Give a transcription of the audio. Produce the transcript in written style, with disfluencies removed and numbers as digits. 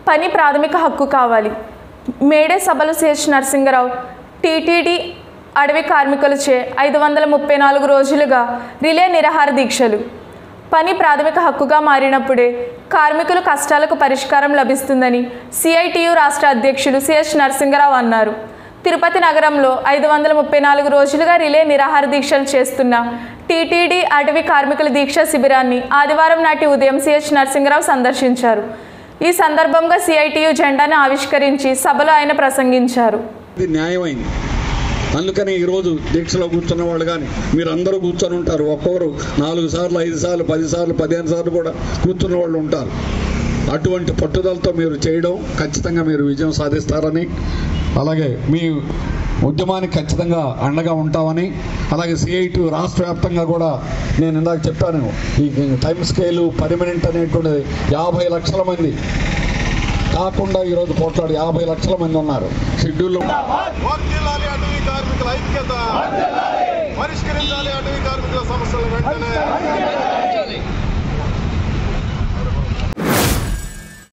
పని ప్రాథమిక హక్కు కావాలి. మేడే సభలు సిహెచ్ నరసింగరావు. టీటీడీ అడవి కార్మికులచే 534 రోజులుగా రిలే నిరాహార దీక్షలు. పని ప్రాథమిక హక్కుగా మారినప్పుడే కార్మికుల కష్టాలకు పరిష్కారం లభిస్తుందని సిఐటియు రాష్ట్ర అధ్యక్షులు సిహెచ్ నరసింగరావు అన్నారు. తిరుపతి నగరంలో 534 రోజులుగా రిలే నిరాహార దీక్షలు చేస్తున్న టీటీడీ అటవీ కార్మికుల దీక్ష శిబిరాన్ని ఆదివారం నాటి ఉదయం సిహెచ్ నరసింగరావు సందర్శించారు. ఈ సందర్భంగా సిఐటియు జెండాను ఆవిష్కరించి సభలో ఆయన ప్రసంగించారు. ఇది న్యాయమైంది. అందుకని ఈరోజు దీక్షలో కూర్చున్న వాళ్ళు కానీ మీరందరూ కూర్చొని ఉంటారు. ఒక్కొక్కరు 4 సార్లు 5 సార్లు 10 సార్లు 15 సార్లు కూడా కూర్చున్న వాళ్ళు ఉంటారు. అటువంటి పట్టుదలతో మీరు చేయడం ఖచ్చితంగా మీరు విజయం సాధిస్తారని, అలాగే మీ ఉద్యమానికి ఖచ్చితంగా అండగా ఉంటామని, అలాగే సిఐటి రాష్ట్ర వ్యాప్తంగా కూడా నేను ఇందాక చెప్పాను, ఈ టైం స్కేలు పర్మనెంట్ అనేటువంటిది 50 లక్షల మంది కాకుండా ఈరోజు పోట్లాడు 50 లక్షల మంది ఉన్నారు షెడ్యూల్లో. పరిష్కరించాలి అటవీ కార్మికుల సమస్యలు వెంటనే.